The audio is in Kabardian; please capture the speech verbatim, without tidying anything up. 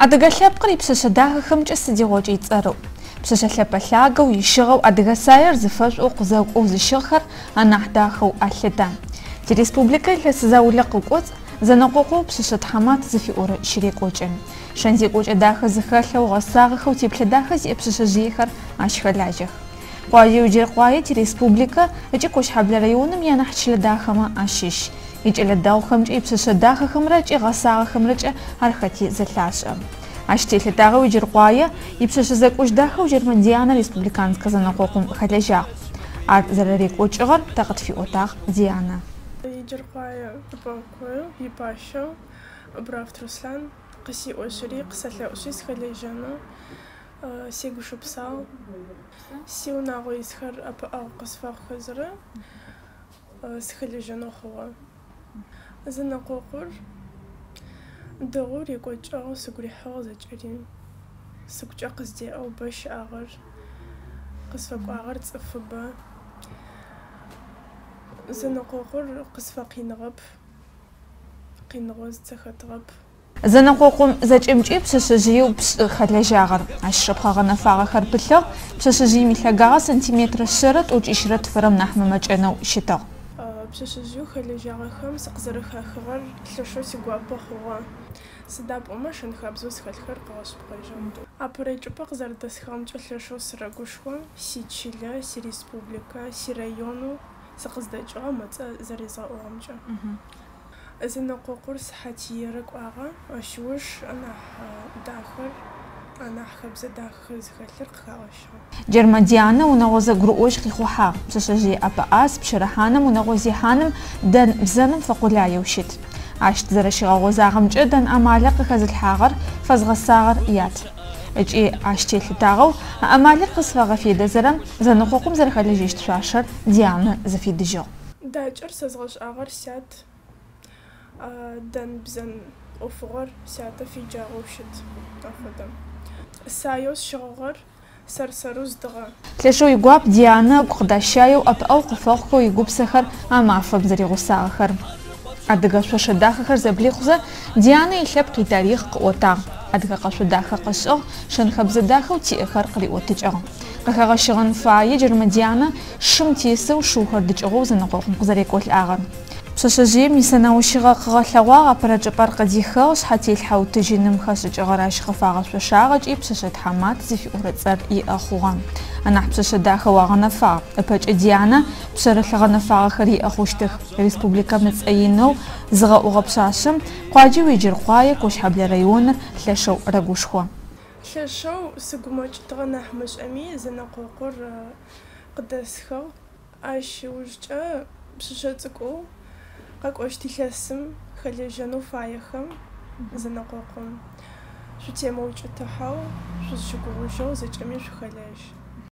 Адыгэ лъэпкъыр ипшъэшъэ дахэхэмкӏэ сыдигъокӏи ицӏэрэу. Пшъэшъэ лъэпэлъагэу ищыгъэу адыгэ саер зыфэшӏоу къызэкӏоу зыщыгъхэр анахь дахэу алъэта. Тиреспубликэ илъэс заулэ къыкӏоцӏ зэнэкъокъоу пшъэшъэ тхьэмат зыфиӏорэ щырекӏокӏы. Шэнзекӏокӏэ дахэ зыхэлъэу гъэсагъэхэу теплъэ дахэ зиӏэ пшъэшъэжъыехэр ащ хэлажьэх. Къуажэ уджэр къуае тиреспубликэ ыкӏи Къошъхьаблэ районым янахь чылэ дахэмэ ащыщ. Икӏэлэ дэгъухэмкӏэ ипшъэшъэ дахэхэмрэ ыкӏи гъэсагъэхэмрэкӏэ ар хэти зэлъашӏэ. Ащ телъытагъэ уджэр къуае ипшъэшъэ зэкӏожь дахэу Жэрмэ Дианэ республиканскэ зэнэкъокъум хэлэжьагъ. Ар зэрэрекӏокӏыгъэр тэ къытфиӏотагъ Дианэ. Уджэр къуае ипӏэкӏоу ипащэу Бравт Руслъан къысиӏошъыри къысэлъэӏушъи схэлэжьэнэу сегушыпсагъ. Сиунагъо исхэр апыӏэгъу къысфэхъызырэ схэлэжьэнэу хъугъэ. Зэнэкъокъур дэгъоу рекӏокӏыгъ сыгу рихьыгъ зэкӏэри. Сыгукӏэ къыздеӏэу бэ щыӏагъэр къысфэкӏуагъэр цӏыфыбэ. Зэнэкъокъур къысфэкъиныгъэп. Къиныгъо зыцэхэтыгъэп. Зэнэкъокъум зэкӏэмкӏи пшъэшъэжъыеу пшӏы хэлэжьагъэр. Ащ шъэпхъэгъэнэфагъэхэр пылъыгъ. Пшъэшъэжъыем илъэгагъэ сантиметрэ шъэрэ тӏокӏищрэ тфэрэм нахь мэмэкӏэнэу щытыгъ. Пшъэшъэжъыеу хэлэжьагъэхэм сыкъызэрэхахыгъэр лъэшэу сигуапэ хъугъэ. Сыда пӏомэ шэнхабзэу схэлъхэр къыгъэшъыпкъэжьы. Апэрэ чӏыпӏэ къызэрэдэсхэмкӏэ лъэшэу сырэгушхо сичылэ, сиреспубликэ, сирайонэу сыкъыздэкӏыгъэ мэцӏэ зэрезгъэӏугъэмкӏэ. Зэнэкъокъур сыхьатиерэ кӏуагъэ. Ащыуж анахь дахэр, анахь хэбзэ дахэхэр зыхэлъыр къыхагъэщыгъ. Жэрмэ Дианэ унэгъо зэгурыӏожь къихъухьагъ. Пшъэшъэжъые ӏэпыӏас пщэрыхьаным унэгъо зехьаным дэн бзэным фэкъулаеу щыт. Ащ зэрэщыгъэгъозагъэмкӏэ дэн ӏэмалэ къыхэзылъхьагъэр фэзгъэсагъэр ят. Ыкӏи ащ телъытагъэу ӏэмалыр къысфэгъэфедэзэрэм зэнэкъокъум зэрэхэлэжьэщт шъуашэр Дианэ зыфедыжьыгъ. Дакӏэр сэзгъэшӏагъэр сят. Дэн бзэн ӏофыгъэр сятэ феджагъэу щыт афэдэ. Саеу сщыгъыгъэр сэрсэрэу здыгъэ. Лъэшэу игуап Дианэ къыдащаеу ӏэпыӏэу къыфэхъухэу игупсэхэр амафэм зэригъусагъэхэр. Адыгэ шъошэ дахэхэр зэблихъузэ Дианэ илъэпкъ итарихъ къыӏотагъ. Адыгэ къэшъо дахэ къышӏыгъ, шэнхэбзэ дахэу тиӏэхэр къыриӏотыкӏыгъ. Къыхэгъэщыгъэн фае Жэрмэ Дианэ шым тесэу шыухэр дыкӏыгъоу зэнэкъокъум къызэрекӏолӏагъэр. Пшъэшъэжъыем исэнаущыгъэ къыгъэлъэгъуагъ апэрэ чӏыпӏэр къыдихыгъ шъхьэтелъхьэутыжьыным хэшӏыкӏыгъэр ащ гъэфагъэшъошагъ ыкӏи пшъэшъэ тхьэмат зыфиӏорэ цӏэр иӏэ хъугъэ. Анахь пшъэшъэ дахэу агъэнэфагъ. Ыпэкӏэ Дианэ пшъэрылъэ гъэнэфагъэхэр иӏэ хъущтых. Республикэм ыцӏэинэу зыгъэӏугъэ пшъашъэм къуаджэ уеджэр къуае Къошъхьаблэ районыр лъэшэу рэгушхо. Лъэшэу сыгумэкӏытыгъэ нахь мышӏэми зэнэкъокъур къыдэсхыгъ. Ащ ужкӏэ пшъэшъэ цӏыкӏоу къэкӏощт илъэсым хэлэжьэнэу фаехэм зэнэкъокъум шъутемыукӏытыхьэу шъузыщыгугъужьэу зэкӏэми шъухэлэжь.